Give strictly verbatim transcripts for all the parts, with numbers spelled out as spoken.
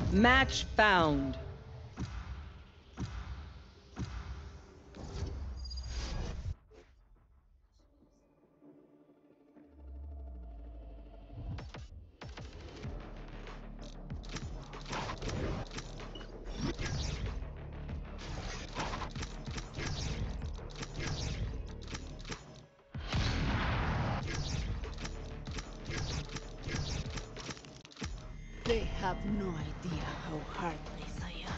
Match found. They have no idea how heartless I am.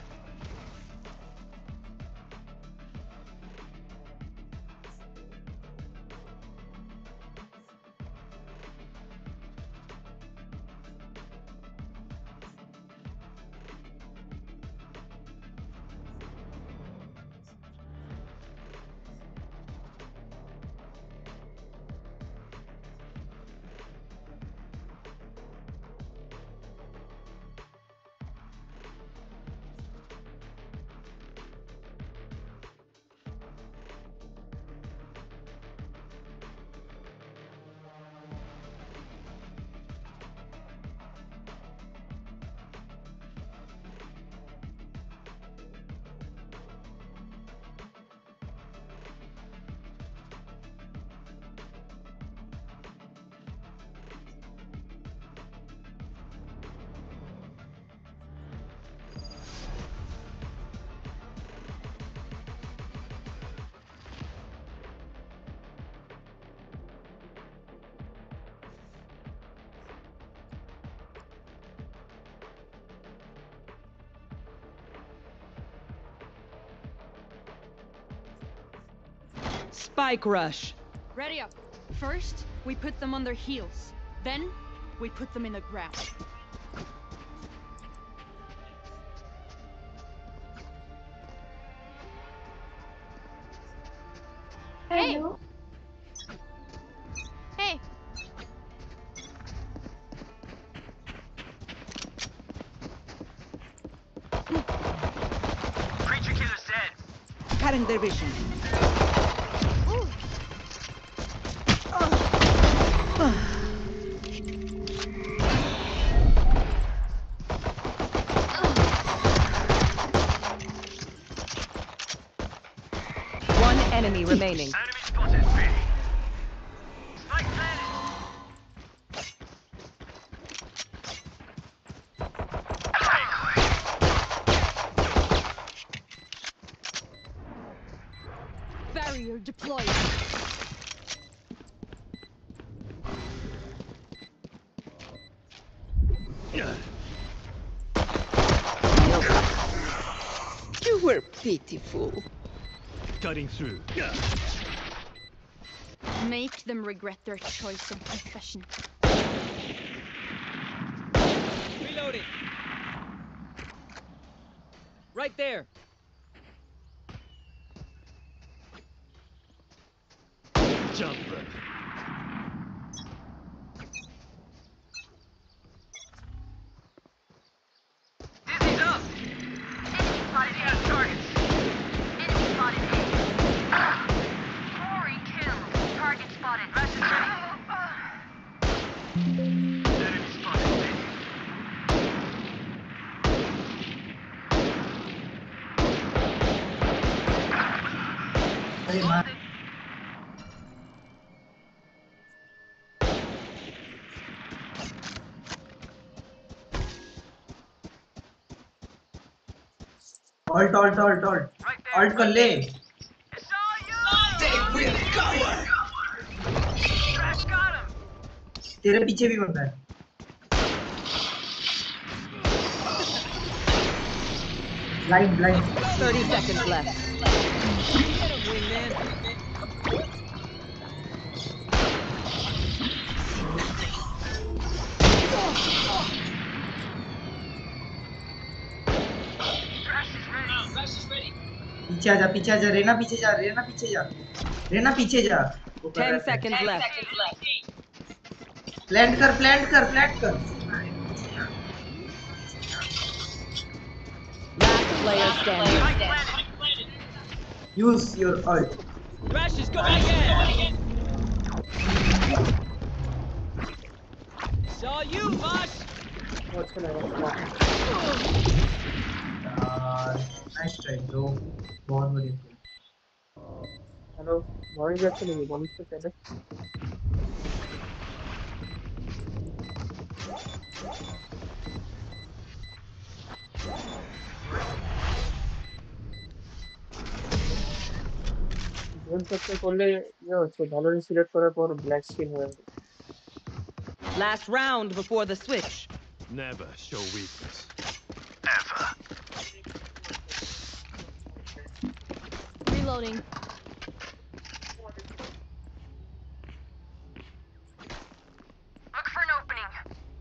Spike rush. Ready up. First, we put them on their heels. Then, we put them in the ground. Hello. Hey! Creature killer's dead. Cutting their vision. One enemy remaining. Enemy spotted. B. Spike planted. Barrier deployed. You were pitiful. Cutting through. Make them regret their choice of profession. Reloading. Right there. Jumper. Dizzy's up. Enemy spotted A. Targets. Enemy spotted A. Glory kill. Target spotted. Russian enemy spotted B. Spotted. Alt, alt, alt, alt. Right there. Alt कर ले. It's all you. They will cover. Crash got him. तेरे पीछे भी बंदा है. Blind, blind. thirty seconds left. Crash is ready. Crash is ready. पीछे आजा, पीछे आजा. रेना पीछे जा, रेना पीछे जा. रेना पीछे जा. वो कर Ten रहा है. seconds left. Plant कर, plant कर, plant कर. Last player standing. Spike planted. Use your ult. Rush is going again. Saw you, boss. What? चलेगा चला। नाइस ट्राई ब्रो, बहुत बढ़िया। हेलो बॉडी भी अच्छी लगी बॉडी से पहले। गेम सबसे করলে ইয়ে হচ্ছে ভালো সিলেক্ট করার পর ব্ল্যাক স্ক্রিন হয়ে যায়। Last round before the switch. Never show weakness. Ever. Reloading. Look for an opening.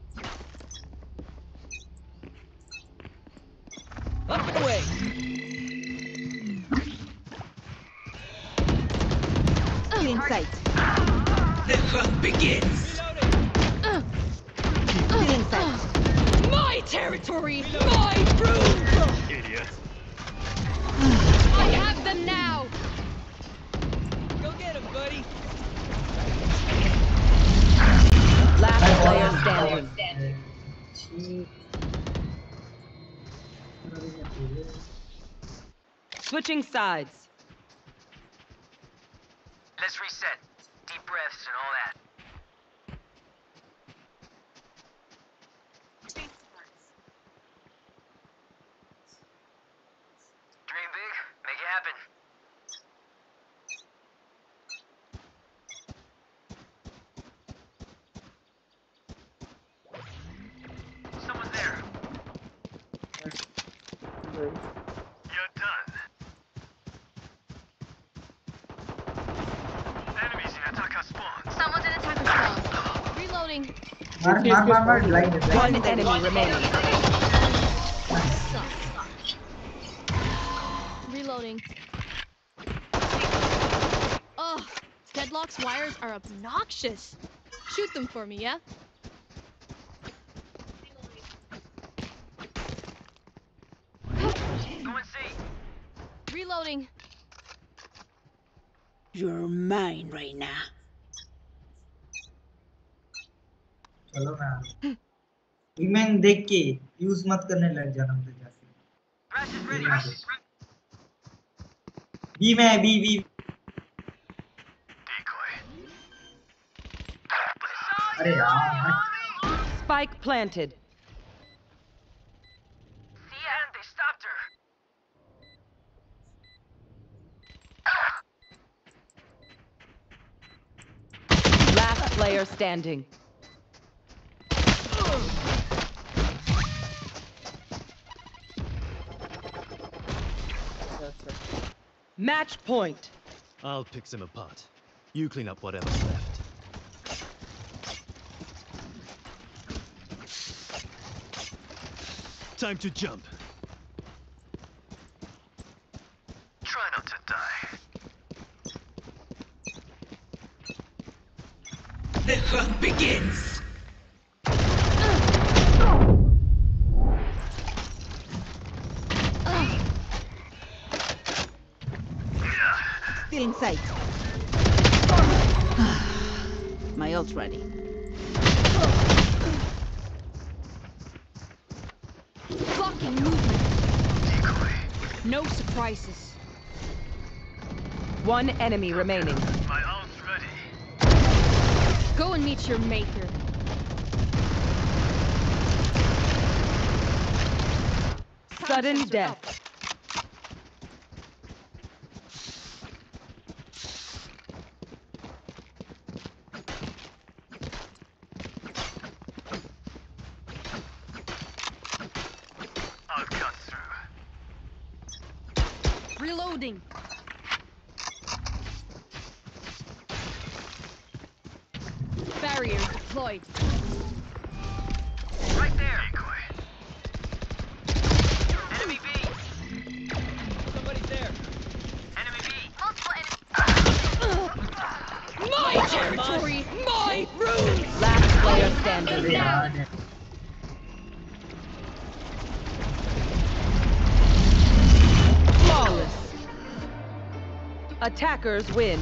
Up the way. In sight. The hunt begins. Reloading. In sight. My territory! My room! Idiot. I have them now! Go get him, buddy. Last player standing. Switching sides. Let's reset. Deep breaths and all that. Dream big, make it happen. Someone's there. You're done. Enemies in attacker spawn. Someone's in attacker spawn. Reloading. मार मार मार मार blind One enemy remaining. Reloading. Oh, Deadlock's wires are obnoxious. Shoot them for me, yeah? Go and see. Reloading. You're mine right now. चलो मैं ईमेन देख के use मत करने लग जाना उधर जाके। Crash is ready. Crash is ready. B में बी बी। Decoy. अरे यार Spike planted. See ya. And they stopped her. Last player standing. Match point. I'll pick them apart. You clean up whatever's left. Time to jump. Try not to die. The hunt begins. Still in sight. My ult's ready. Blocking movement. Decoy. No surprises. One enemy remaining. My ult's ready. Go and meet your maker. Sudden death. I'll cut through. Reloading. Barrier deployed. Right there. Decoy. Enemy B. Somebody's there. Enemy B. My territory! My room! Last player standing. अरे यार Flawless. Attackers win.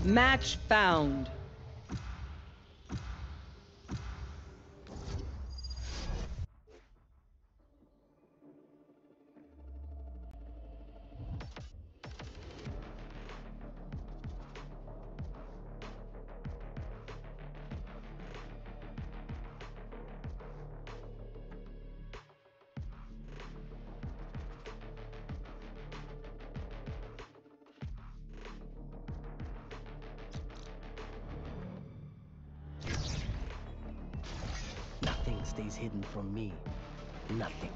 Match found. Nothing stays hidden from me. Nothing.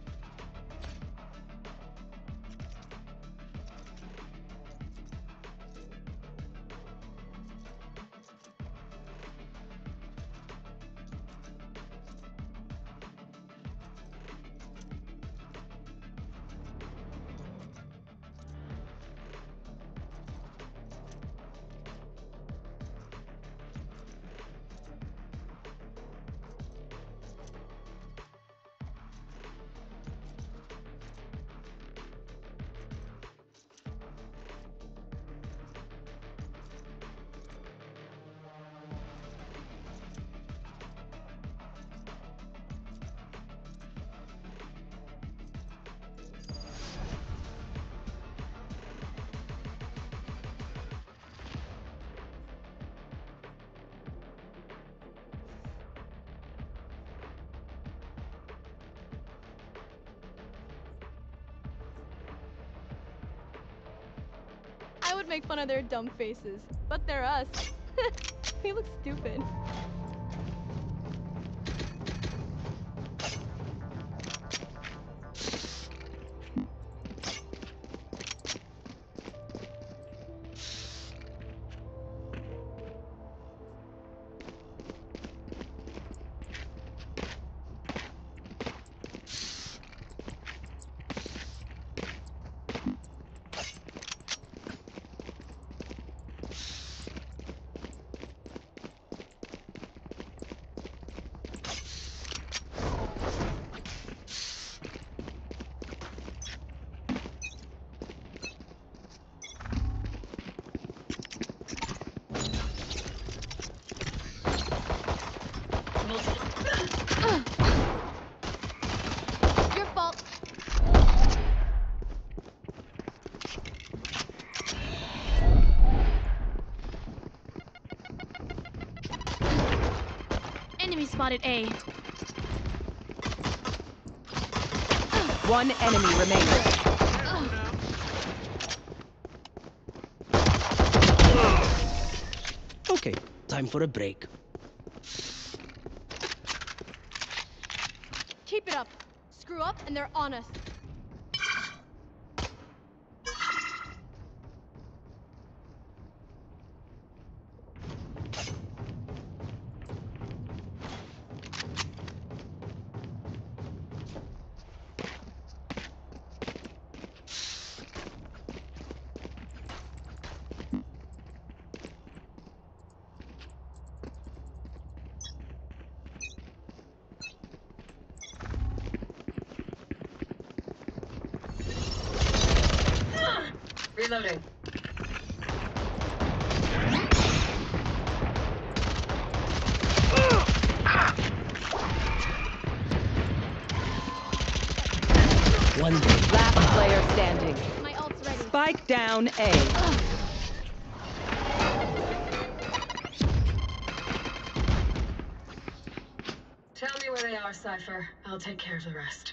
I would make fun of their dumb faces, but they're us. We look stupid. Your fault. Enemy spotted A. One enemy remaining. Okay, time for a break. Keep it up. Screw up and they're on us. Reloading. One day. Last player standing. My ult's ready. Spike down A. Tell me where they are, Cypher. I'll take care of the rest.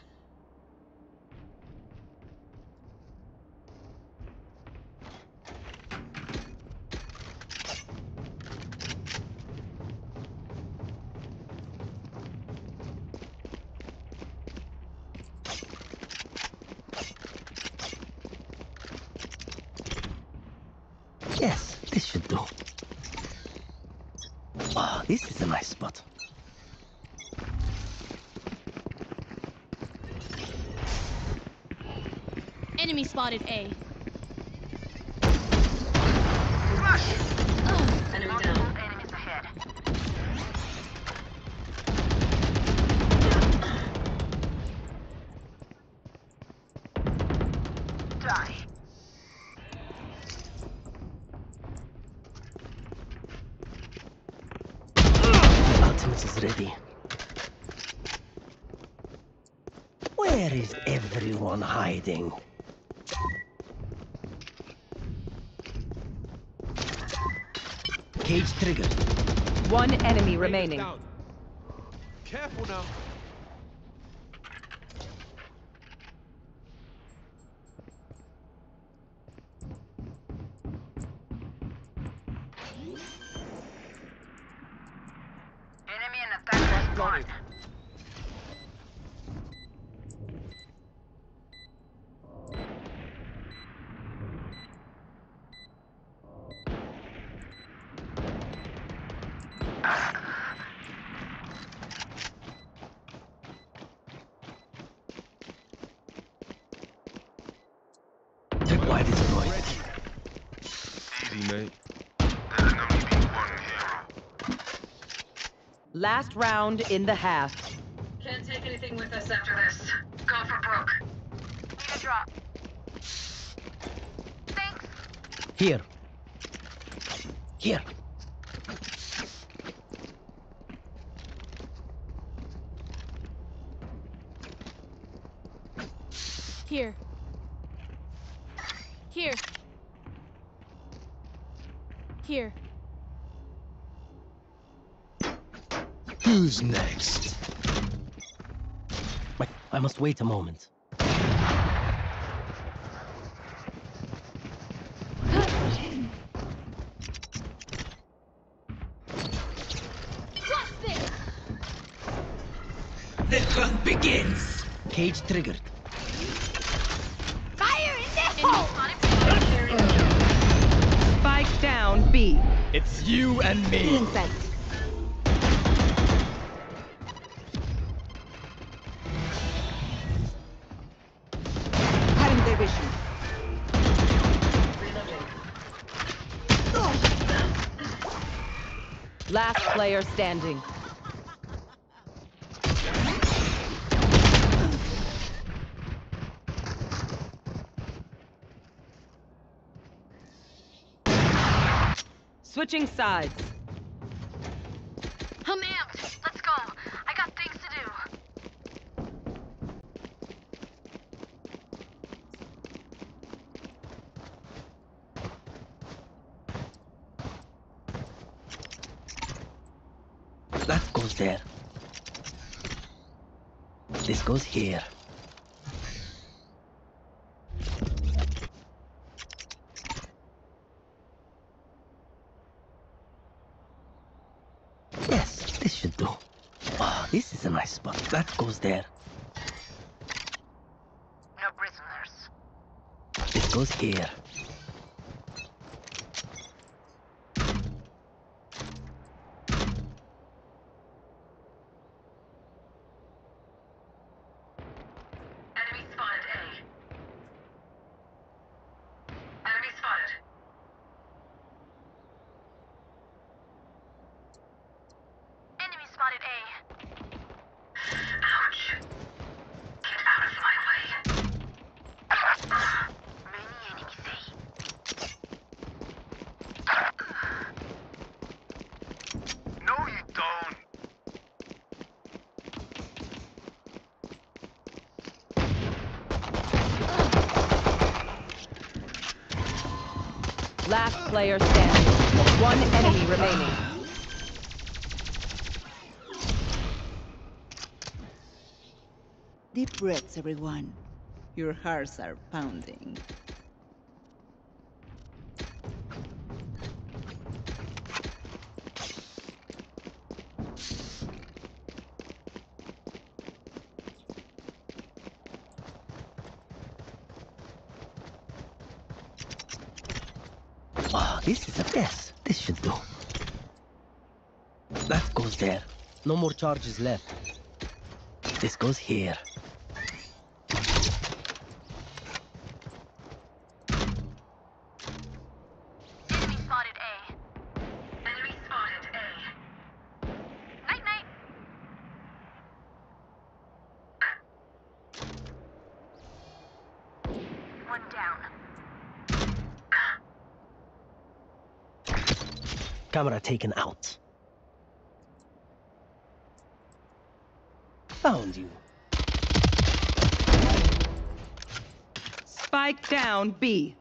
Yes, this should do. Ah, this is a nice spot. Enemy spotted A. Enemy down. ult is ready. Where is everyone hiding? Cage triggered. One enemy remaining. Down. Careful now. Enemy in attack spawn. Check wide is deployed. Easy, mate. Last round in the half. Can't take anything with us after this. Go for broke. Need a drop. Thanks. Here. Here. Here. Here. Here. Who's next? Wait, I must wait a moment. The hunt begins. Cage triggered. Fire in the hole! Spike down B. It's you and me. Insect. Cutting their vision. Last player standing. Switching sides. I'm amped. Let's go. I got things to do. That goes there. This goes here. Yes, this should do. Ah, this is a nice spot. That goes there. No prisoners. This goes here. Enemy spotted A. Enemy spotted. Enemy spotted A. Ouch. Get out of my way. Many enemies A. No, you don't. Last player standing. One enemy remaining. Deep breaths, everyone. Your hearts are pounding. Ah, this is a mess. This should do. That goes there. No more charges left. This goes here. Enemy spotted A. Enemy spotted A. Night night. One down. Camera taken out. Found you. Spike down B.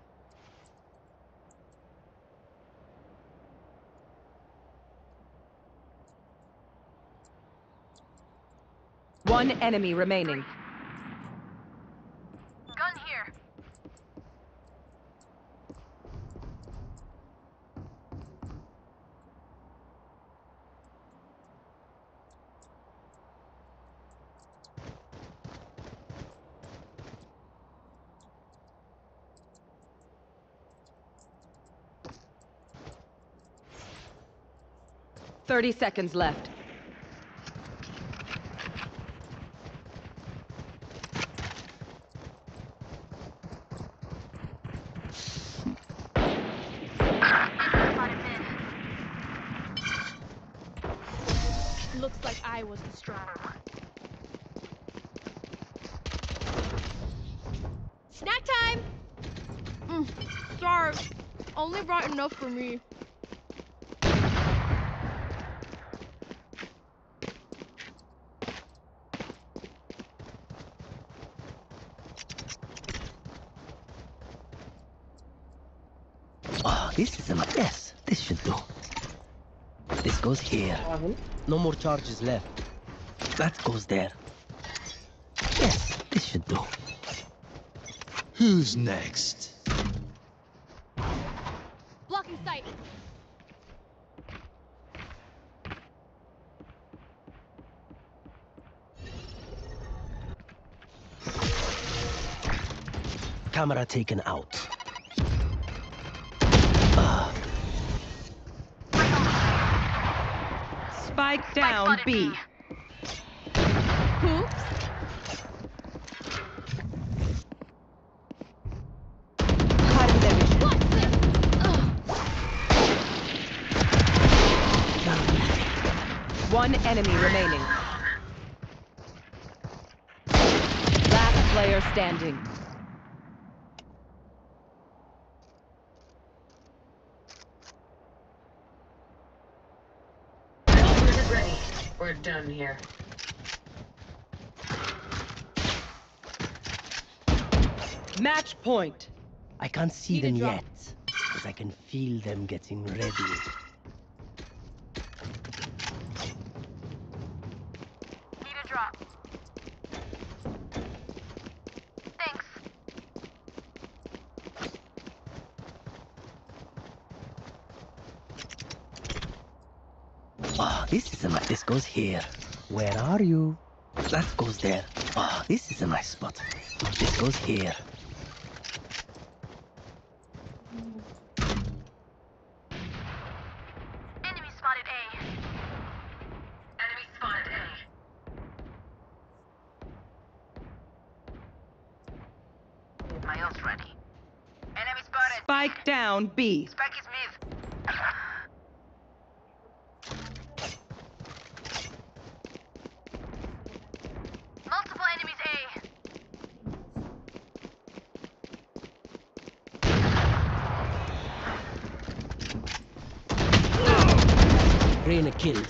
One enemy remaining. Gun here. Thirty seconds left. Looks like I was the stronger one. Snack time! Mm, sorry. Only brought enough for me. Ah, this is a yes. This should do. This goes here. Ahun. No more charges left. That goes there. Yes, this should do. Who's next? Blocking sight. Camera taken out. Ah, Spike down B. Who? Cutting their vision. What's this? Ugh. One enemy remaining. Last player standing. Ready. We're done here. Match point. I can't see Need a them drop. yet, but I can feel them getting ready. Need a drop. Thanks. Ah, this is a nice. This goes here. Where are you? That goes there. Ah, this is a nice spot. This goes here. Enemy spotted A. Enemy spotted A. My ult's ready. Enemy spotted. Spike down B. Spike is mid. Multiple enemies A. Reyna killed.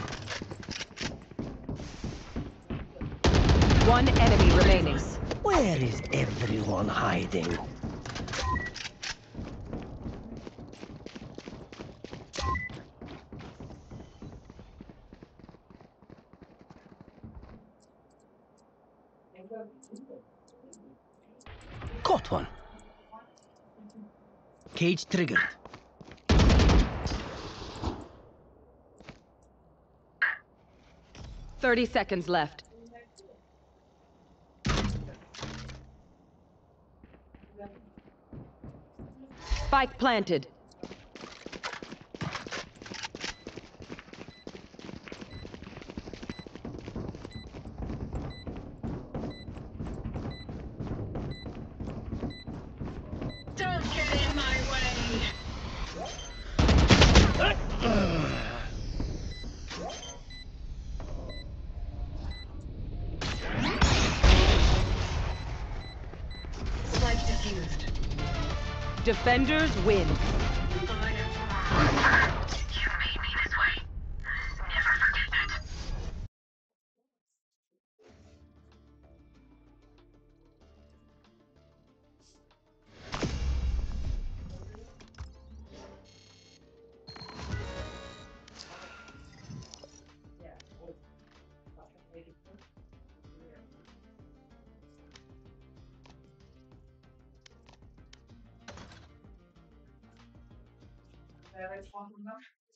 One enemy remaining. Where is everyone hiding? Caught one. Cage triggered. Thirty seconds left. Spike planted. Don't get in my way. Spike diffused. Defenders win. You made me this way. Never forget that. Direct spawn from them.